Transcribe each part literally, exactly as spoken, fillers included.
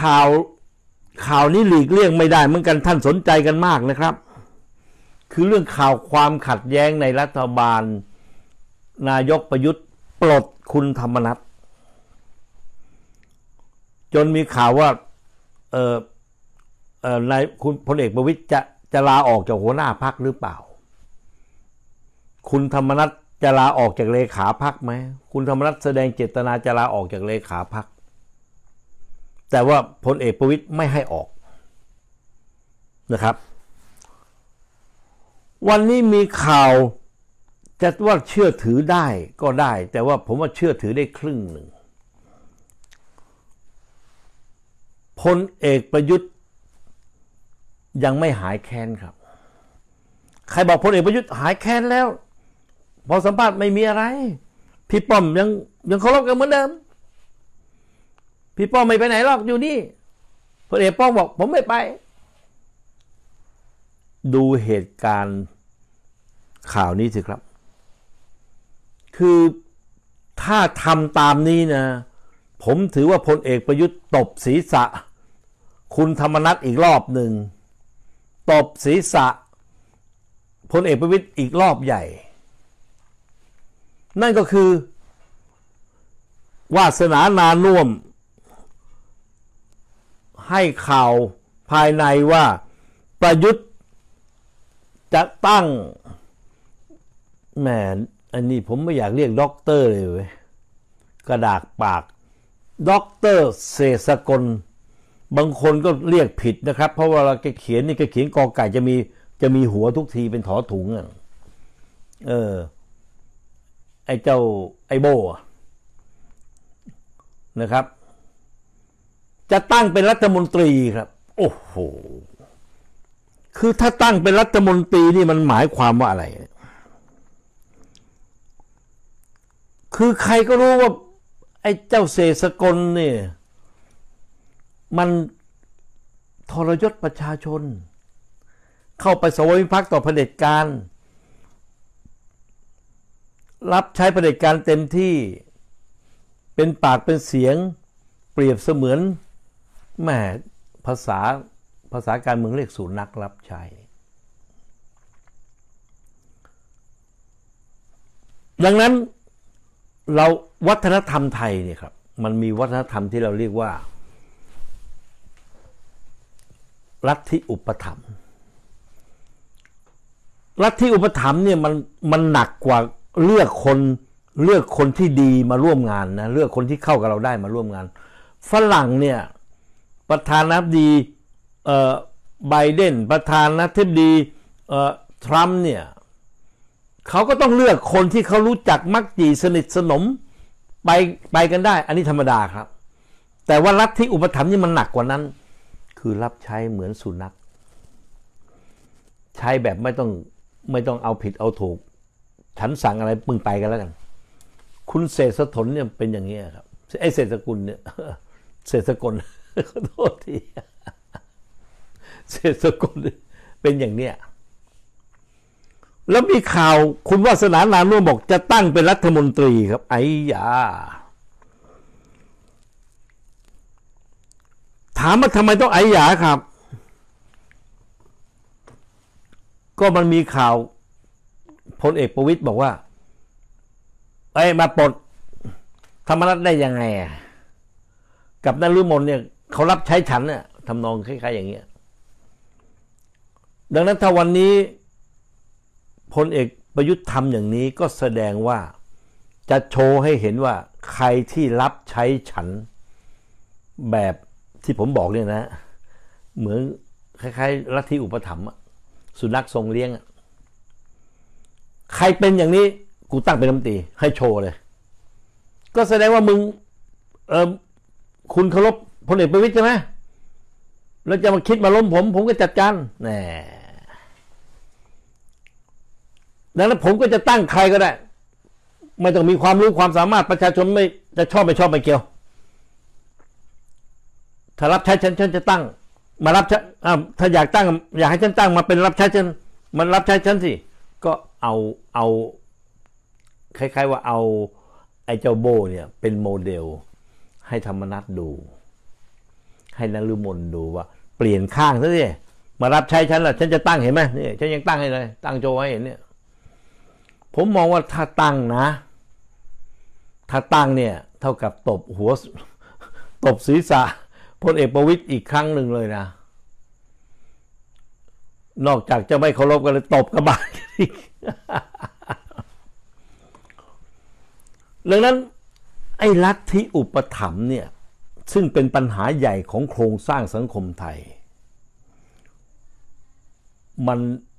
ข่าวข่าวนี้หลีกเลี่ยงไม่ได้เหมือนกันท่านสนใจกันมากนะครับคือเรื่องข่าวความขัดแย้งในรัฐบาลนายกประยุทธ์ปลดคุณธรรมนัสจนมีข่าวว่าเออเออนายคุณพลเอกประวิตรจะจะลาออกจากหัวหน้าพรรคหรือเปล่าคุณธรรมนัสจะลาออกจากเลขาพรรคไหมคุณธรรมนัสแสดงเจตนาจะลาออกจากเลขาพรรคแต่ว่าพลเอกประวิตรไม่ให้ออกนะครับวันนี้มีข่าวจะว่าเชื่อถือได้ก็ได้แต่ว่าผมว่าเชื่อถือได้ครึ่งหนึ่งพลเอกประยุทธ์ยังไม่หายแค้นครับใครบอกพลเอกประยุทธ์หายแค้นแล้วพอสัมภาษณ์ไม่มีอะไรพี่ป้อมยังยังเคารพกันเหมือนเดิมพี่ป้อมไม่ไปไหนหรอกอยู่นี่พลเอกป้อมบอกผมไม่ไปดูเหตุการณ์ข่าวนี้สิครับคือถ้าทำตามนี้นะผมถือว่าพลเอกประยุทธ์ตบศีรษะคุณธรรมนัสอีกรอบหนึ่งตบศีรษะพลเอกประวิตรอีกรอบใหญ่นั่นก็คือวาสนานานุ่วมให้ข่าวภายในว่าประยุทธ์จะตั้งแหมอันนี้ผมไม่อยากเรียกด็อกเตอร์เลยเว้ยกระดากปากด็อกเตอร์เศรษฐกลบางคนก็เรียกผิดนะครับเพราะว่าเราเขียนนี่ก็เขียนกอไก่จะมีจะมีหัวทุกทีเป็นถอถุงอ่ะเออไอ้เจ้าไอ้โบนะครับจะตั้งเป็นรัฐมนตรีครับโอ้โหคือถ้าตั้งเป็นรัฐมนตรีนี่มันหมายความว่าอะไรคือใครก็รู้ว่าไอ้เจ้าเศรษฐกลเนี่ยมันทรยศประชาชนเข้าไปสวามิภักดิ์ต่อเผด็จการรับใช้เผด็จการเต็มที่เป็นปากเป็นเสียงเปรียบเสมือนแหมภาษาภาษาการเมืองเรียกสุนัขรับใช้ดังนั้นเราวัฒนธรรมไทยเนี่ยครับมันมีวัฒนธรรมที่เราเรียกว่าลัทธิอุปถัมภ์ลัทธิอุปถัมภ์เนี่ยมันมันหนักกว่าเลือกคนเลือกคนที่ดีมาร่วมงานนะเลือกคนที่เข้ากับเราได้มาร่วมงานฝรั่งเนี่ยประธานาธิบดีเอ่อไบเดนประธานาธิบดีเอ่อทรัมป์เนี่ยเขาก็ต้องเลือกคนที่เขารู้จักมักจีสนิทสนมไปไปกันได้อันนี้ธรรมดาครับแต่ว่าลัทธิอุปถัมภ์นี่มันหนักกว่านั้นคือรับใช้เหมือนสุนัขใช้แบบไม่ต้องไม่ต้องเอาผิดเอาถูกฉันสั่งอะไรปึ้งไปกันแล้วกันคุณเศรษฐถนเนี่ยเป็นอย่างนี้ครับไอ้เศรษฐกุลเนี่ยเศรษฐกลขอโทษทีเศรษฐกุลเป็นอย่างเนี้ยแล้วมีข่าวคุณวาสนานานุ่วมบอกจะตั้งเป็นรัฐมนตรีครับไอ้ยาถามว่าทำไมต้องไอ้ยาครับก็มันมีข่าวพลเอกประวิตรบอกว่าไอ้มาปลดธรรมนัสได้ยังไงกับนฤมลเนี่ยเขารับใช้ฉันเนี่ยทำนองคล้ายๆอย่างเงี้ยดังนั้นถ้าวันนี้พลเอกประยุทธ์ทำอย่างนี้ก็แสดงว่าจะโชว์ให้เห็นว่าใครที่รับใช้ฉันแบบที่ผมบอกเนี่ยนะเหมือนคล้ายๆลัทธิอุปถัมภ์สุนัขทรงเลี้ยงใครเป็นอย่างนี้กูตั้งเป็นรัฐมนตรีให้โชว์เลยก็แสดงว่ามึงเออคุณเคารพพลเอกประวิตรใช่ไหมแล้วจะมาคิดมาล้มผมผมก็จัดการแหมดังนั้นผมก็จะตั้งใครก็ได้ไม่ต้องมีความรู้ความสามารถประชาชนไม่จะชอบไม่ชอบไม่เกี่ยวถ้ารับใช้ฉันฉันจะตั้งมารับใช้ถ้าอยากตั้งอยากให้ฉันตั้งมาเป็นรับใช้ฉันมันรับใช้ฉันสิก็เอาเอาคล้ายๆว่าเอาไอ้เจ้าโบเนี่ยเป็นโมเดลให้ธรรมนัสดูให้นฤมลดูว่าเปลี่ยนข้างซะสิมารับใช้ฉันล่ะฉันจะตั้งเห็นไหมนี่ฉันยังตั้งให้เลยตั้งโจให้เห็นเนี่ยผมมองว่าถ้าตั้งนะถ้าตั้งเนี่ยเท่ากับตบหัวตบศีรษะพลเอกประวิตรอีกครั้งหนึ่งเลยนะนอกจากจะไม่เคารพกันเลยตบกระบาลอีกดังนั้นไอ้ลัทธิอุปถัมภ์เนี่ยซึ่งเป็นปัญหาใหญ่ของโครงสร้างสังคมไทยมัน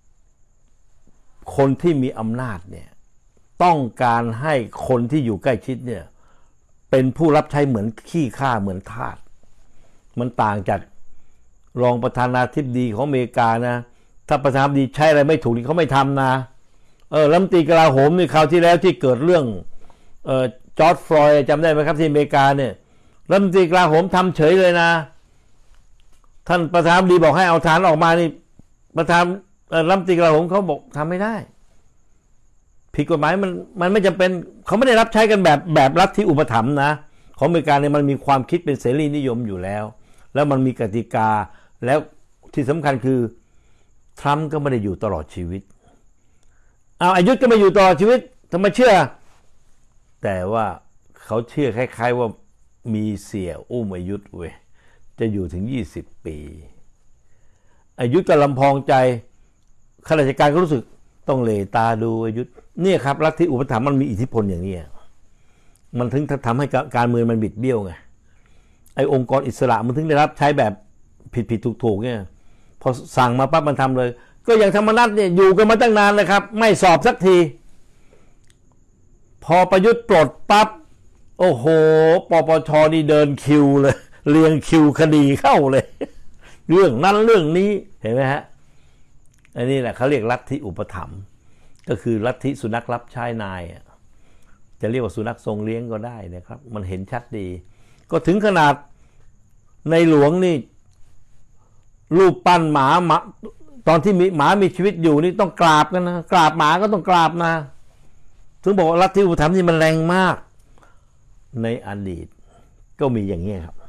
คนที่มีอำนาจเนี่ยต้องการให้คนที่อยู่ใกล้ชิดเนี่ยเป็นผู้รับใช้เหมือนขี้ข้าเหมือนทาสมันต่างจากรองประธานาธิบดีของอเมริกานะถ้าประธานาธิบดีใช้อะไรไม่ถูกนี่เขาไม่ทำนะเออรัฐมนตรีกลาโหมนี่คราวที่แล้วที่เกิดเรื่องเออจอร์จฟลอยด์จำได้ไหมครับที่อเมริกาเนี่ยรัฐมนตรีกลาโหมทำเฉยเลยนะท่านประธานาธิบดีบอกให้เอาฐานออกมานี่ประธานรัฐมนตรีกลาโหมเขาบอกทำไม่ได้ผิดกฎหมายมันมันไม่จำเป็นเขาไม่ได้รับใช้กันแบบแบบรัฐที่อุปถัมภ์นะของอเมริกาเนี่ยมันมีความคิดเป็นเสรีนิยมอยู่แล้วแล้วมันมีกติกาแล้วที่สำคัญคือทรัมป์ก็ไม่ได้อยู่ตลอดชีวิตเอาอายุธก็ไม่อยู่ตลอดชีวิตทำไมเชื่อแต่ว่าเขาเชื่อคล้ายๆว่ามีเสียอุ้มอายุธเว้ยจะอยู่ถึงยี่สิบปีอายุธก็ลำพองใจข้าราชการก็รู้สึกต้องเหลตาดูอายุธเนี่ยครับลัทธิอุปถัมภ์มันมีอิทธิพลอย่างนี้มันถึงทำให้การเมืองมันบิดเบี้ยวไงไอ้องค์กรอิสระมันถึงได้รับใช้แบบผิดๆถูกๆเนี่ยพอสั่งมาปั๊บมันทำเลยก็อย่างธรรมนัสเนี่ยอยู่กันมาตั้งนานเลยครับไม่สอบสักทีพอประยุทธ์ปลดปั๊บโอ้โหปปชนี่เดินคิวเลยเรียงคิวคดีเข้าเลยเรื่องนั้นเรื่องนี้เห็นไหมฮะอันนี้แหละเขาเรียกลัทธิอุปถัมภ์ก็คือลัทธิสุนัขรับใช้นายจะเรียกว่าสุนัขทรงเลี้ยงก็ได้นะครับมันเห็นชัดดีก็ถึงขนาดในหลวงนี่รูปปั้นหมาหมาตอนที่มีหมามีชีวิตอยู่นี่ต้องกราบกันนะกราบหมาก็ต้องกราบนะถึงบอกว่าลัทธิอุปถัมภ์นี่มันแรงมากในอดีตก็มีอย่างนี้ครับ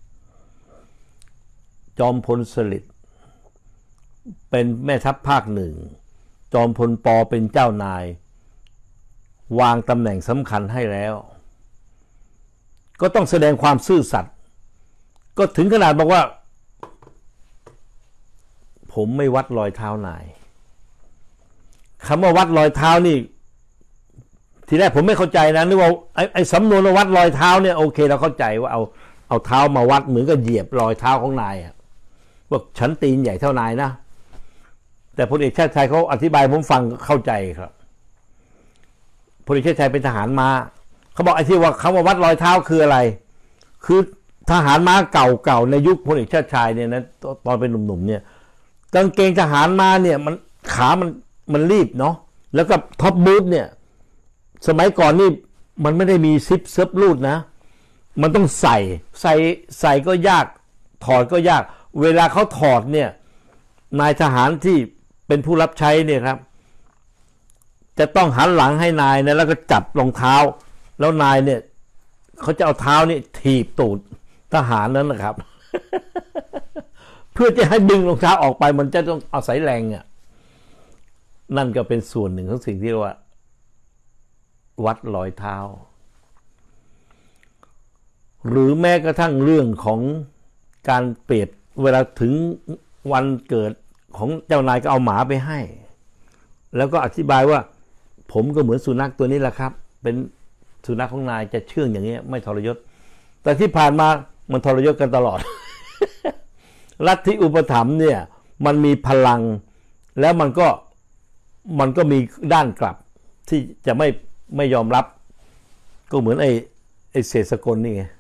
จอมพลสฤษดิ์เป็นแม่ทัพภาคหนึ่งจอมพลป.เป็นเจ้านายวางตำแหน่งสำคัญให้แล้วก็ต้องแสดงความซื่อสัตย์ก็ถึงขนาดบอกว่าผมไม่วัดรอยเท้านายคำว่าวัดรอยเท้านี่ทีแรกผมไม่เข้าใจนะนึกว่าไอ้ไอ้สำนวนวัดรอยเท้าเนี่ยโอเคเราเข้าใจว่าเอาเอาเท้ามาวัดเหมือนกับเหยียบรอยเท้าของนายอะว่าฉันตีนใหญ่เท่านายนะแต่พลเอกชาติชายเขาอธิบายผมฟังเข้าใจครับพลเอกชาติชายเป็นทหารม้าเขาบอกไอ้ที่ว่าคำว่าวัดรอยเท้าคืออะไรคือทหารม้าเก่าๆในยุคพลเอกชาติชายเนี่ยนะตอนเป็นหนุ่มๆเนี่ยกางเกงทหารม้าเนี่ยมันขามันมันรีบเนาะแล้วก็ท็อปบูทเนี่ยสมัยก่อนนี่มันไม่ได้มีซิปเซิร์ฟรูดนะมันต้องใส่ใส่ใส่ก็ยากถอดก็ยากเวลาเขาถอดเนี่ยนายทหารที่เป็นผู้รับใช้เนี่ยครับจะต้องหันหลังให้นายนะแล้วก็จับรองเท้าแล้วนายเนี่ยเขาจะเอาเท้านี่ถีบตูดทหารนั้นนะครับ เพื่อจะให้ดึงรองเท้าออกไปมันจะต้องอาศัยแรงอ่ะนั่นก็เป็นส่วนหนึ่งของสิ่งที่เรียกว่าวัดรอยเท้าหรือแม้กระทั่งเรื่องของการเปรียบเวลาถึงวันเกิดของเจ้านายก็เอาหมาไปให้แล้วก็อธิบายว่าผมก็เหมือนสุนัขตัวนี้แหละครับเป็นสุนัขของนายจะเชื่องอย่างนี้ไม่ทรยศแต่ที่ผ่านมามันทรยศกันตลอด ลัทธิอุปถัมภ์เนี่ยมันมีพลังแล้วมันก็มันก็มีด้านกลับที่จะไม่ไม่ยอมรับก็เหมือนไอ้ไอ้เศรษฐกลนี่ไง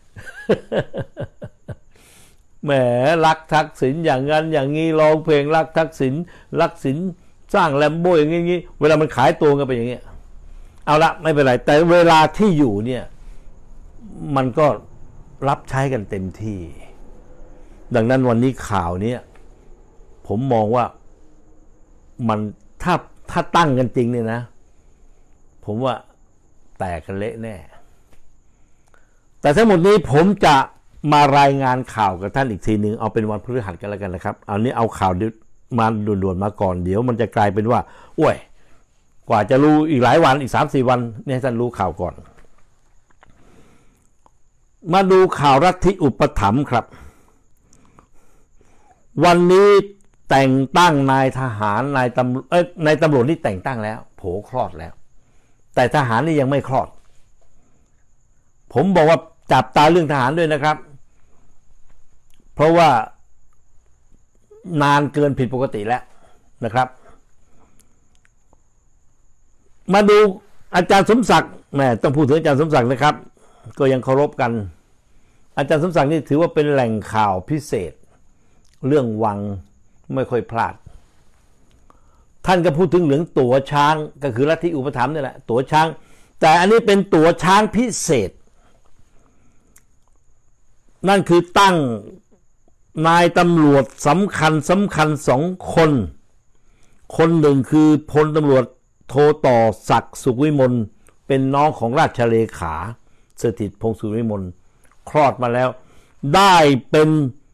แหมรักทักษิณอย่างนั้นอย่างนี้ร้องเพลงรักทักษิณรักษิณสร้างแลมโบ้อย่างงี้เวลามันขายตัวกันไปอย่างเงี้ยเอาละไม่เป็นไรแต่เวลาที่อยู่เนี่ยมันก็รับใช้กันเต็มที่ดังนั้นวันนี้ข่าวนี้ผมมองว่ามันถ้าถ้าตั้งกันจริงเนี่ยนะผมว่าแตกกันเละแน่แต่ทั้งหมดนี้ผมจะมารายงานข่าวกับท่านอีกทีหนึ่งเอาเป็นวันพฤหัสกันแล้วกันนะครับเอานี้เอาข่าวมาด่วนๆมาก่อนเดี๋ยวมันจะกลายเป็นว่าโอ้ยกว่าจะรู้อีกหลายวันอีก สามถึงสี่ วันเนี่ยท่านรู้ข่าวก่อนมาดูข่าวลัทธิอุปถัมภ์ครับวันนี้แต่งตั้งนายทหารนายตำเอ้ยนายตำรวจนี่แต่งตั้งแล้วโผคลอดแล้วแต่ทหารนี่ยังไม่คลอดผมบอกว่าจับตาเรื่องทหารด้วยนะครับเพราะว่านานเกินผิดปกติแล้วนะครับมาดูอาจารย์สมศักดิ์แม่ต้องพูดถึงอาจารย์สมศักดิ์นะครับก็ยังเคารพกันอาจารย์สมศักดิ์นี่ถือว่าเป็นแหล่งข่าวพิเศษเรื่องวังไม่ค่อยพลาดท่านก็พูดถึงเรื่องตั๋วช้างก็คือลัทธิอุปถัมภ์นี่แหละตั๋วช้างแต่อันนี้เป็นตั๋วช้างพิเศษนั่นคือตั้งนายตำรวจสำคัญสำคัญสองคนคนหนึ่งคือพลตำรวจโทต่อศักดิ์สุขวิมลเป็นน้องของราชเลขาสถิตพงษ์สุขวิมลคลอดมาแล้วได้เป็น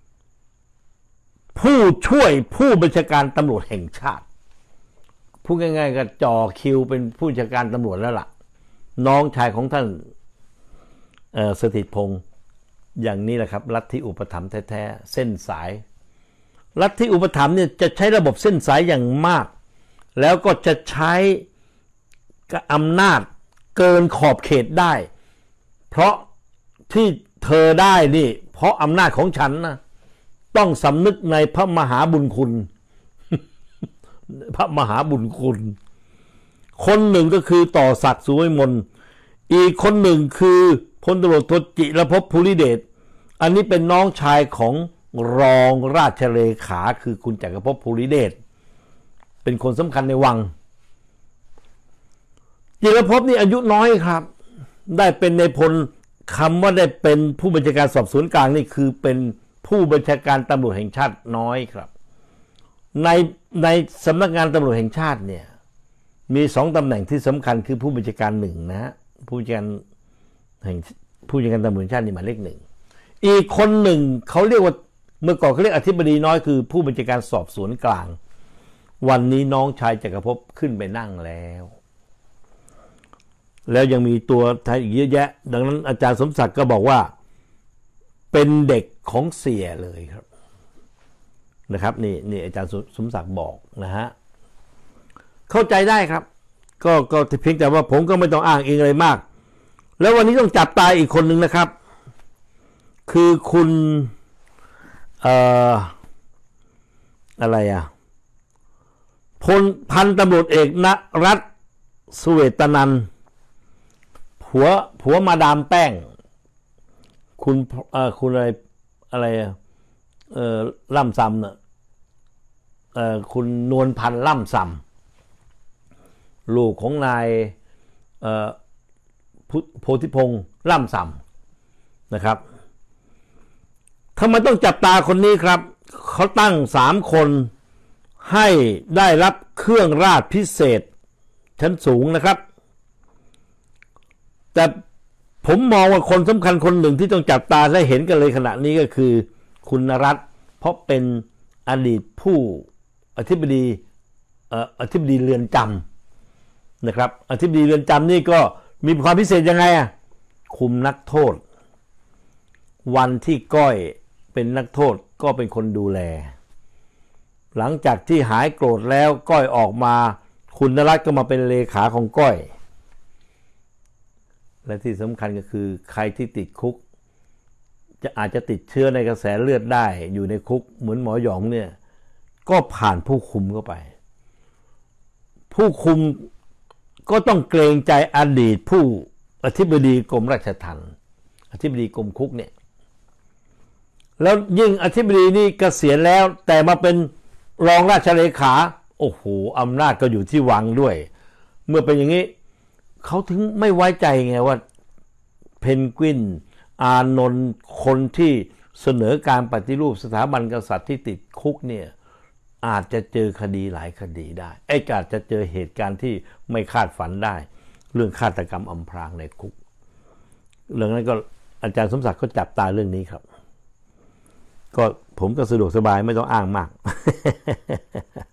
ผู้ช่วยผู้บัญชาการตำรวจแห่งชาติพูดง่ายๆก็จ่อคิวเป็นผู้บัญชาการตำรวจแล้วล่ะน้องชายของท่านสถิตพงษ์อย่างนี้แหละครับลัทธิอุปถัมภ์แท้ๆเส้นสายลัทธิอุปถัมภ์เนี่ยจะใช้ระบบเส้นสายอย่างมากแล้วก็จะใช้อำนาจเกินขอบเขตได้เพราะที่เธอได้นี่เพราะอำนาจของฉันนะต้องสำนึกในพระมหาบุญคุณ พระมหาบุญคุณคนหนึ่งก็คือต่อศักดิ์สุขวิมลอีกคนหนึ่งคือพลตำรวจโทจิรภพภูริเดชอันนี้เป็นน้องชายของรองราชเลขาคือคุณจักรภพภูริเดชเป็นคนสำคัญในวังจิรภพนี่อายุน้อยครับได้เป็นในพลคำว่าได้เป็นผู้บัญชาการสอบสวนกลางนี่คือเป็นผู้บัญชาการตำรวจแห่งชาติน้อยครับในในสำนักงานตำรวจแห่งชาติเนี่ยมีสองตำแหน่งที่สำคัญคือผู้บัญชาการหนึ่งนะฮะผู้บัญชาการแห่งผู้บัญชาการตำรวจแห่งชาตินี่หมายเลขหนึ่งอีกคนหนึ่งเขาเรียกว่าเมื่อก่อนเขาเรียกอธิบดีน้อยคือผู้บัญชาการสอบสวนกลางวันนี้น้องชายจักรภพขึ้นไปนั่งแล้วแล้วยังมีตัวไทยอีกเยอะแยะดังนั้นอาจารย์สมศักดิ์ก็บอกว่าเป็นเด็กของเสียเลยครับนะครับนี่นี่อาจารย์สมศักดิ์บอกนะฮะเข้าใจได้ครับก็ก็เพียงแต่ว่าผมก็ไม่ต้องอ้างเองอะไรมากแล้ววันนี้ต้องจับตาอีกคนหนึ่งนะครับคือคุณเอ่ออะไรอ่ะพลพันตำรวจเอกณรัตน์สุเวตนันท์ผัวผัวมาดามแป้งคุณเอ่อคุณอะไรอะไรเอ่อล่ำซำเนี่ยเอ่อคุณนวลพันธ์ล่ำซำลูกของนายเอ่อโพธิพงษ์ล่ำซำนะครับทำไมต้องจับตาคนนี้ครับเขาตั้งสามคนให้ได้รับเครื่องราชพิเศษชั้นสูงนะครับแต่ผมมองว่าคนสำคัญคนหนึ่งที่ต้องจับตาและเห็นกันเลยขณะนี้ก็คือคุณนรัตน์เพราะเป็นอดีตผู้อธิบดีเอ่ออธิบดีเรือนจำนะครับอธิบดีเรือนจำนี่ก็มีความพิเศษยังไงอ่ะคุมนักโทษวันที่ก้อยเป็นนักโทษก็เป็นคนดูแลหลังจากที่หายโกรธแล้วก้อยออกมาคุณนรัตน์ก็มาเป็นเลขาของก้อยและที่สำคัญก็คือใครที่ติดคุกจะอาจจะติดเชื้อในกระแสเลือดได้อยู่ในคุกเหมือนหมอหยองเนี่ยก็ผ่านผู้คุมเข้าไปผู้คุมก็ต้องเกรงใจอดีตผู้อธิบดีกรมราชทัณฑ์อธิบดีกรมคุกเนี่ยแล้วยิ่งอธิบดีนี่เกษียณแล้วแต่มาเป็นรองราชเลขาโอ้โหอำนาจก็อยู่ที่วังด้วยเมื่อเป็นอย่างนี้เขาถึงไม่ไว้ใจไงว่าเพนกวินอานนท์คนที่เสนอการปฏิรูปสถาบันกษัตริย์ที่ติดคุกเนี่ยอาจจะเจอคดีหลายคดีได้ไอ้อาจจะเจอเหตุการณ์ที่ไม่คาดฝันได้เรื่องฆาตกรรมอำพรางในคุกเรื่องนั้นก็อาจารย์สมศักดิ์ก็จับตาเรื่องนี้ครับก็ผมก็สะดวกสบายไม่ต้องอ้างมาก